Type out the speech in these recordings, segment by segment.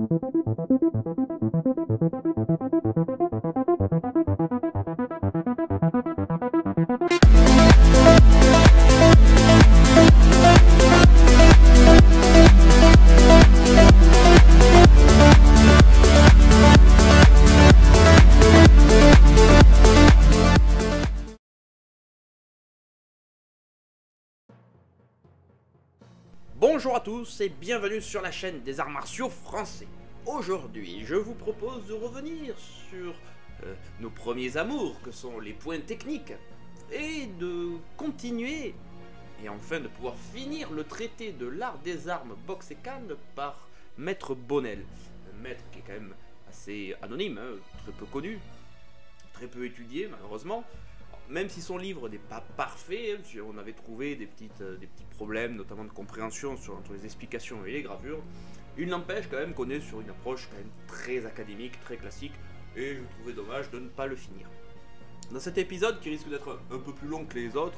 Bonjour à tous et bienvenue sur la chaîne des arts martiaux français. Aujourd'hui, je vous propose de revenir sur nos premiers amours, que sont les points techniques, et de continuer, et enfin de pouvoir finir le traité de l'art des armes boxe et canne par Maître Bonnel. Un maître qui est quand même assez anonyme, hein, très peu connu, très peu étudié malheureusement. Même si son livre n'est pas parfait, on avait trouvé des petits problèmes, notamment de compréhension entre les explications et les gravures, il n'empêche quand même qu'on est sur une approche quand même très académique, très classique, et je trouvais dommage de ne pas le finir. Dans cet épisode, qui risque d'être un peu plus long que les autres,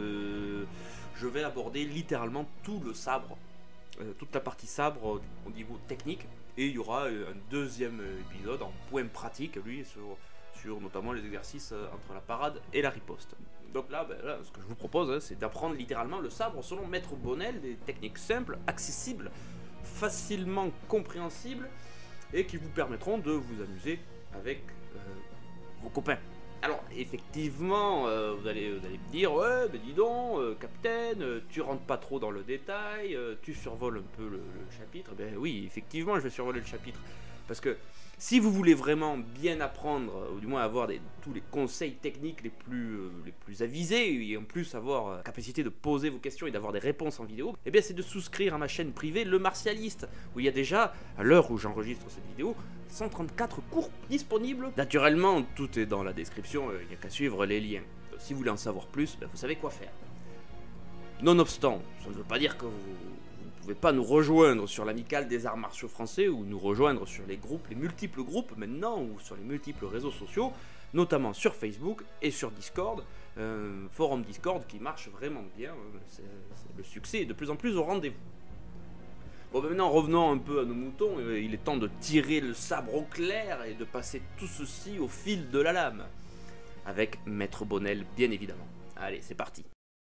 je vais aborder littéralement tout le sabre, toute la partie sabre au niveau technique, et il y aura un deuxième épisode en point pratique, lui, sur notamment les exercices entre la parade et la riposte. Donc là, ce que je vous propose, c'est d'apprendre littéralement le sabre selon Maître Bonnel, des techniques simples, accessibles, facilement compréhensibles, et qui vous permettront de vous amuser avec vos copains. Alors, effectivement, vous allez me dire, ouais, mais dis donc, capitaine, tu rentres pas trop dans le détail, tu survoles un peu le chapitre. Ben oui, effectivement, je vais survoler le chapitre, parce que si vous voulez vraiment bien apprendre, ou du moins avoir tous les conseils techniques les plus avisés, et en plus avoir la capacité de poser vos questions et d'avoir des réponses en vidéo, eh bien c'est de souscrire à ma chaîne privée Le Martialiste, où il y a déjà, à l'heure où j'enregistre cette vidéo, 134 cours disponibles. Naturellement, tout est dans la description, il n'y a qu'à suivre les liens. Donc, si vous voulez en savoir plus, vous savez quoi faire. Nonobstant, ça ne veut pas dire que vous ne pouvez pas nous rejoindre sur l'amicale des arts martiaux français ou nous rejoindre sur les groupes, les multiples groupes maintenant ou sur les multiples réseaux sociaux, notamment sur Facebook et sur Discord, forum Discord qui marche vraiment bien, le succès est de plus en plus au rendez-vous. Bon, maintenant revenons un peu à nos moutons, il est temps de tirer le sabre au clair et de passer tout ceci au fil de la lame, avec Maître Bonnel bien évidemment. Allez, c'est parti.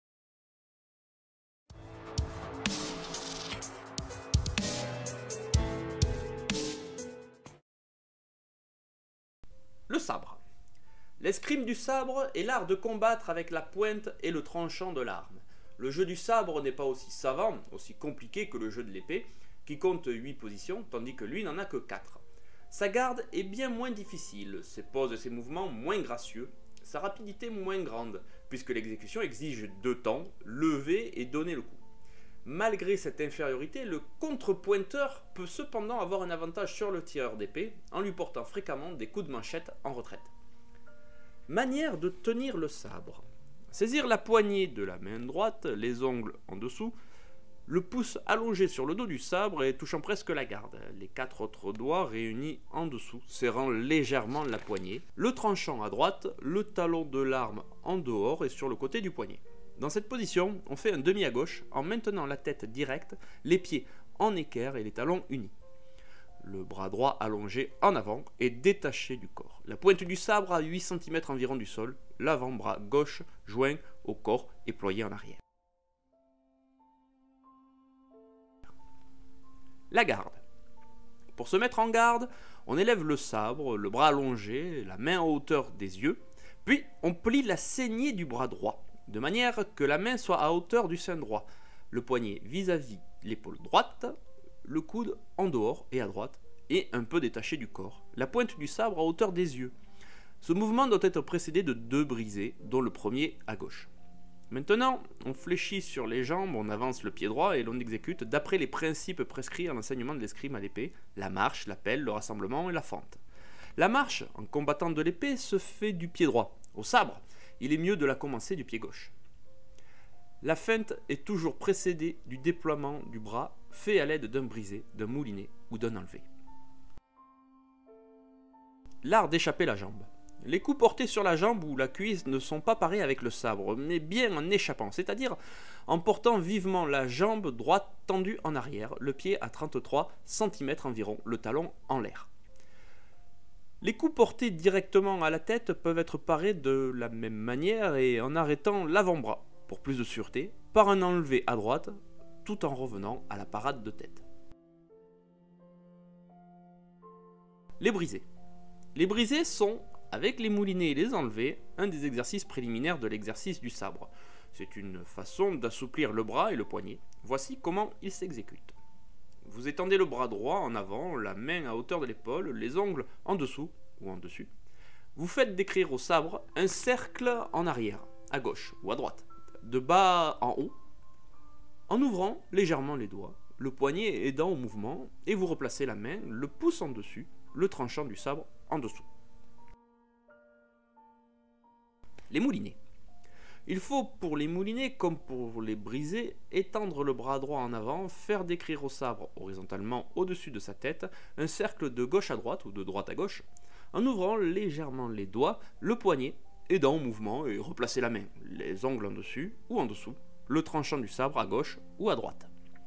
Le sabre. L'escrime du sabre est l'art de combattre avec la pointe et le tranchant de l'arme. Le jeu du sabre n'est pas aussi savant, aussi compliqué que le jeu de l'épée, qui compte 8 positions, tandis que lui n'en a que 4. Sa garde est bien moins difficile, ses poses et ses mouvements moins gracieux, sa rapidité moins grande, puisque l'exécution exige 2 temps, lever et donner le coup. Malgré cette infériorité, le contrepointeur peut cependant avoir un avantage sur le tireur d'épée en lui portant fréquemment des coups de manchette en retraite. Manière de tenir le sabre. Saisir la poignée de la main droite, les ongles en dessous, le pouce allongé sur le dos du sabre et touchant presque la garde, les 4 autres doigts réunis en dessous, serrant légèrement la poignée, le tranchant à droite, le talon de l'arme en dehors et sur le côté du poignet. Dans cette position, on fait un demi à gauche en maintenant la tête directe, les pieds en équerre et les talons unis. Le bras droit allongé en avant et détaché du corps. La pointe du sabre à 8 cm environ du sol, l'avant-bras gauche joint au corps et ployé en arrière. La garde. Pour se mettre en garde, on élève le sabre, le bras allongé, la main en hauteur des yeux, puis on plie la saignée du bras droit, de manière que la main soit à hauteur du sein droit, le poignet vis-à-vis l'épaule droite, le coude en dehors et à droite, et un peu détaché du corps, la pointe du sabre à hauteur des yeux. Ce mouvement doit être précédé de 2 brisés, dont le premier à gauche. Maintenant, on fléchit sur les jambes, on avance le pied droit et l'on exécute d'après les principes prescrits en enseignement de l'escrime à l'épée, la marche, l'appel, le rassemblement et la fente. La marche, en combattant de l'épée, se fait du pied droit. Au sabre, il est mieux de la commencer du pied gauche. La feinte est toujours précédée du déploiement du bras fait à l'aide d'un brisé, d'un moulinet ou d'un enlevé. L'art d'échapper la jambe. Les coups portés sur la jambe ou la cuisse ne sont pas parés avec le sabre, mais bien en échappant, c'est-à-dire en portant vivement la jambe droite tendue en arrière, le pied à 33 cm environ, le talon en l'air. Les coups portés directement à la tête peuvent être parés de la même manière et en arrêtant l'avant-bras, pour plus de sûreté, par un enlevé à droite, tout en revenant à la parade de tête. Les brisés. Les brisés sont, avec les moulinets et les enlevés, un des exercices préliminaires de l'exercice du sabre. C'est une façon d'assouplir le bras et le poignet. Voici comment il s'exécute. Vous étendez le bras droit en avant, la main à hauteur de l'épaule, les ongles en dessous ou en dessus. Vous faites décrire au sabre un cercle en arrière, à gauche ou à droite, de bas en haut, en ouvrant légèrement les doigts, le poignet aidant au mouvement, et vous replacez la main, le pouce en dessus, le tranchant du sabre en dessous. Les moulinets. Il faut pour les moulinets comme pour les brisés étendre le bras droit en avant, faire décrire au sabre horizontalement au-dessus de sa tête un cercle de gauche à droite ou de droite à gauche, en ouvrant légèrement les doigts, le poignet aidant au mouvement et replacer la main, les ongles en dessus ou en dessous, le tranchant du sabre à gauche ou à droite.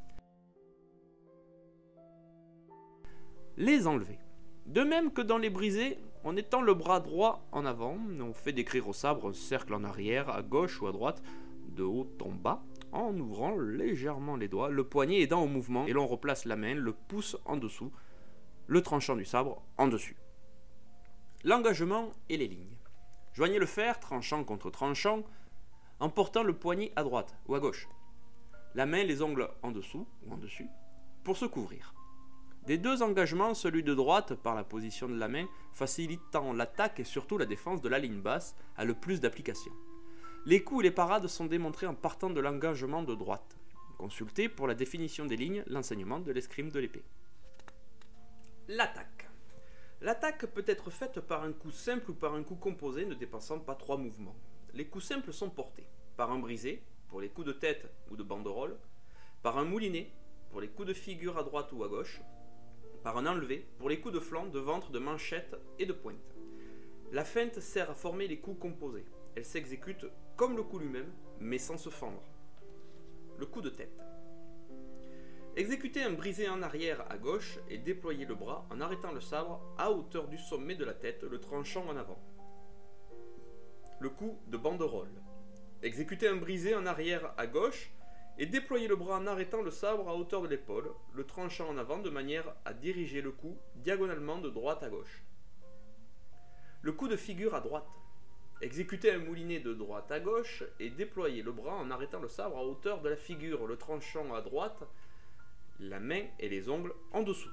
Les enlever. De même que dans les brisés, on étend le bras droit en avant, on fait décrire au sabre un cercle en arrière, à gauche ou à droite, de haut en bas, en ouvrant légèrement les doigts, le poignet aidant au mouvement, et l'on replace la main, le pouce en dessous, le tranchant du sabre en dessus. L'engagement et les lignes. Joignez le fer, tranchant contre tranchant, en portant le poignet à droite ou à gauche. La main, les ongles en dessous ou en dessus, pour se couvrir. Des deux engagements, celui de droite, par la position de la main, facilitant l'attaque et surtout la défense de la ligne basse, a le plus d'application. Les coups et les parades sont démontrés en partant de l'engagement de droite. Consultez pour la définition des lignes l'enseignement de l'escrime de l'épée. L'attaque. L'attaque peut être faite par un coup simple ou par un coup composé ne dépassant pas 3 mouvements. Les coups simples sont portés par un brisé, pour les coups de tête ou de banderole, par un moulinet, pour les coups de figure à droite ou à gauche, par un enlevé, pour les coups de flanc, de ventre, de manchette et de pointe. La feinte sert à former les coups composés. Elle s'exécute comme le coup lui-même, mais sans se fendre. Le coup de tête. Exécutez un brisé en arrière à gauche et déployez le bras en arrêtant le sabre à hauteur du sommet de la tête, le tranchant en avant. Le coup de banderole. Exécutez un brisé en arrière à gauche et déployez le bras en arrêtant le sabre à hauteur de l'épaule, le tranchant en avant de manière à diriger le coup diagonalement de droite à gauche. Le coup de figure à droite. Exécutez un moulinet de droite à gauche et déployez le bras en arrêtant le sabre à hauteur de la figure, le tranchant à droite, la main et les ongles en dessous.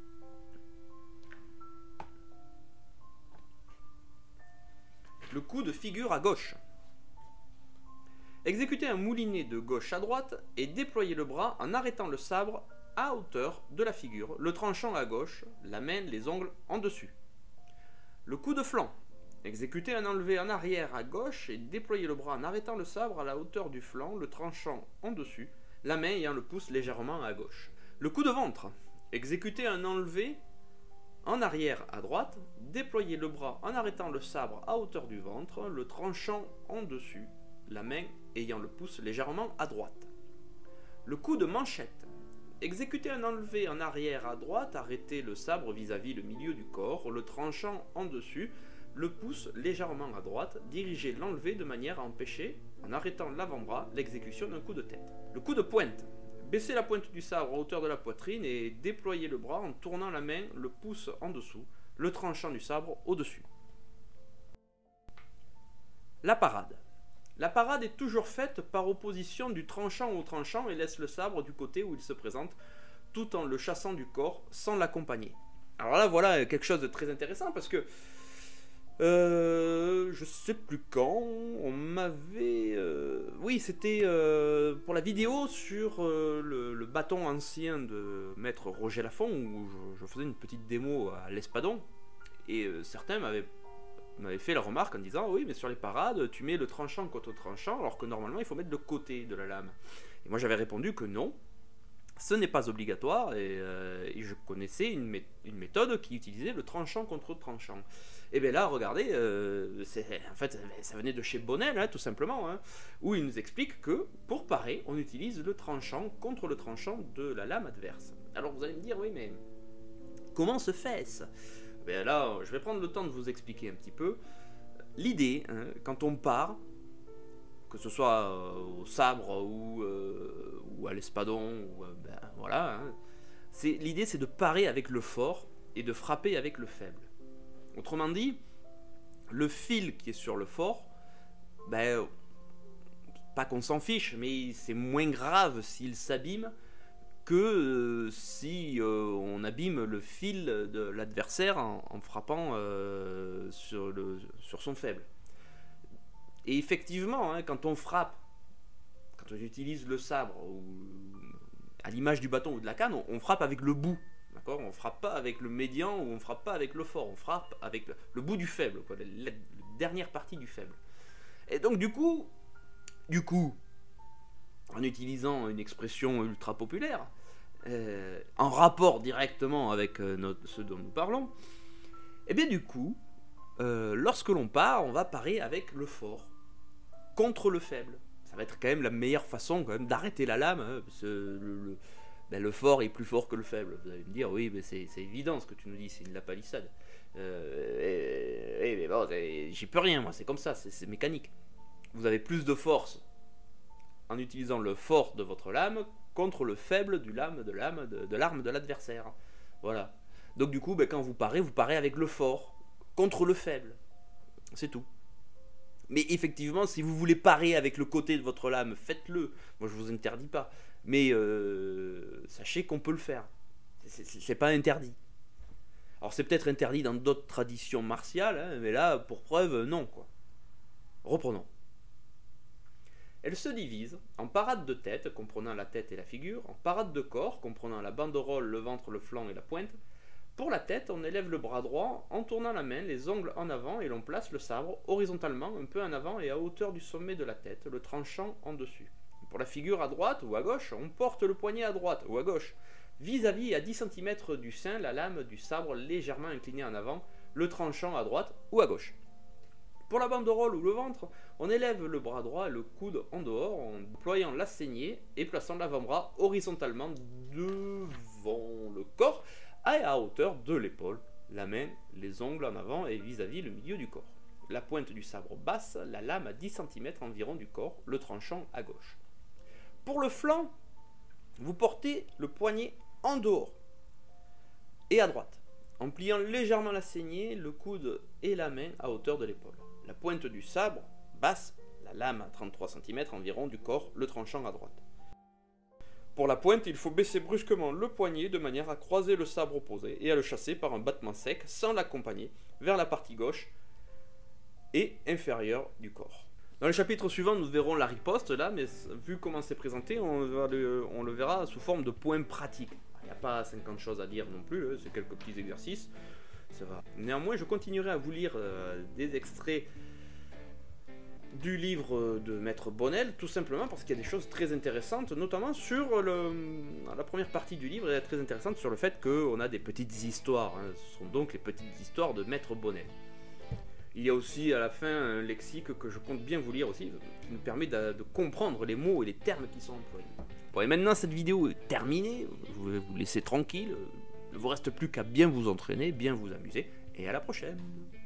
Le coup de figure à gauche. Exécutez un moulinet de gauche à droite et déployez le bras en arrêtant le sabre à hauteur de la figure, le tranchant à gauche, la main, les ongles en dessus. Le coup de flanc. Exécutez un enlevé en arrière à gauche et déployez le bras en arrêtant le sabre à la hauteur du flanc, le tranchant en dessus, la main ayant le pouce légèrement à gauche. Le coup de ventre. Exécutez un enlevé en arrière à droite, déployez le bras en arrêtant le sabre à hauteur du ventre, le tranchant en dessus, la main ayant le pouce légèrement à droite. Le coup de manchette. Exécutez un enlevé en arrière à droite, arrêtez le sabre vis-à-vis le milieu du corps, le tranchant en dessus, le pouce légèrement à droite, dirigez l'enlevé de manière à empêcher, en arrêtant l'avant-bras, l'exécution d'un coup de tête. Le coup de pointe. Baissez la pointe du sabre à hauteur de la poitrine et déployez le bras en tournant la main, le pouce en dessous, le tranchant du sabre au-dessus. La parade. La parade est toujours faite par opposition du tranchant au tranchant et laisse le sabre du côté où il se présente, tout en le chassant du corps sans l'accompagner. Alors là, voilà quelque chose de très intéressant parce que je sais plus quand, on m'avait... oui, c'était pour la vidéo sur le bâton ancien de maître Roger Lafont, où je faisais une petite démo à l'Espadon, et certains m'avaient fait la remarque en disant oui, mais sur les parades, tu mets le tranchant contre tranchant, alors que normalement il faut mettre le côté de la lame. Et moi j'avais répondu que non, Ce n'est pas obligatoire et je connaissais une méthode qui utilisait le tranchant contre tranchant. Et bien là, regardez, en fait, ça venait de chez Bonnel, hein, tout simplement, hein, où il nous explique que pour parer, on utilise le tranchant contre le tranchant de la lame adverse. Alors vous allez me dire, oui, mais comment se fait-ce? Ben là, je vais prendre le temps de vous expliquer un petit peu. L'idée, hein, quand on part, que ce soit au sabre ou à l'espadon, ben, voilà, hein, l'idée c'est de parer avec le fort et de frapper avec le faible. Autrement dit, le fil qui est sur le fort, ben, pas qu'on s'en fiche, mais c'est moins grave s'il s'abîme que si on abîme le fil de l'adversaire en frappant sur son faible. Et effectivement, hein, quand on frappe, quand on utilise le sabre, ou à l'image du bâton ou de la canne, on frappe avec le bout. On ne frappe pas avec le médian ou on ne frappe pas avec le fort, on frappe avec le bout du faible, quoi, la dernière partie du faible. Et donc du coup, en utilisant une expression ultra populaire, en rapport directement avec ce dont nous parlons, et bien du coup, lorsque l'on part, on va parer avec le fort contre le faible. Ça va être quand même la meilleure façon quand même d'arrêter la lame, hein, parce que le fort est plus fort que le faible. Vous allez me dire, oui, mais c'est évident ce que tu nous dis, c'est de la palissade. Mais bon, j'y peux rien, moi, c'est comme ça, c'est mécanique. Vous avez plus de force en utilisant le fort de votre lame contre le faible de l'arme de l'adversaire. Voilà. Donc du coup, ben, quand vous parez avec le fort contre le faible. C'est tout. Mais effectivement, si vous voulez parer avec le côté de votre lame, faites-le. Moi, je vous interdis pas. Mais sachez qu'on peut le faire. C'est pas interdit. Alors c'est peut-être interdit dans d'autres traditions martiales, hein, mais là, pour preuve, non, quoi. Reprenons. Elle se divise en parade de tête, comprenant la tête et la figure, en parade de corps, comprenant la banderole, le ventre, le flanc et la pointe. Pour la tête, on élève le bras droit en tournant la main, les ongles en avant, et l'on place le sabre horizontalement, un peu en avant et à hauteur du sommet de la tête, le tranchant en dessus. Pour la figure à droite ou à gauche, on porte le poignet à droite ou à gauche. Vis-à-vis à 10 cm du sein, la lame du sabre légèrement inclinée en avant, le tranchant à droite ou à gauche. Pour la banderole ou le ventre, on élève le bras droit et le coude en dehors en ployant la saignée et plaçant l'avant-bras horizontalement devant le corps et à hauteur de l'épaule, la main, les ongles en avant et vis-à-vis le milieu du corps. La pointe du sabre basse, la lame à 10 cm environ du corps, le tranchant à gauche. Pour le flanc, vous portez le poignet en dehors et à droite, en pliant légèrement la saignée, le coude et la main à hauteur de l'épaule. La pointe du sabre basse, la lame à 33 cm environ du corps, le tranchant à droite. Pour la pointe, il faut baisser brusquement le poignet de manière à croiser le sabre opposé et à le chasser par un battement sec sans l'accompagner vers la partie gauche et inférieure du corps. Dans le chapitre suivant, nous verrons la riposte là, mais vu comment c'est présenté, on le verra sous forme de points pratiques. Il n'y a pas 50 choses à dire non plus, c'est quelques petits exercices. Ça va. Néanmoins, je continuerai à vous lire des extraits du livre de Maître Bonnel, tout simplement parce qu'il y a des choses très intéressantes, notamment sur la première partie du livre, elle est très intéressante sur le fait qu'on a des petites histoires, hein. Ce sont donc les petites histoires de Maître Bonnel. Il y a aussi à la fin un lexique que je compte bien vous lire aussi, qui nous permet de comprendre les mots et les termes qui sont employés. Bon, et maintenant cette vidéo est terminée, je vais vous laisser tranquille, il ne vous reste plus qu'à bien vous entraîner, bien vous amuser, et à la prochaine.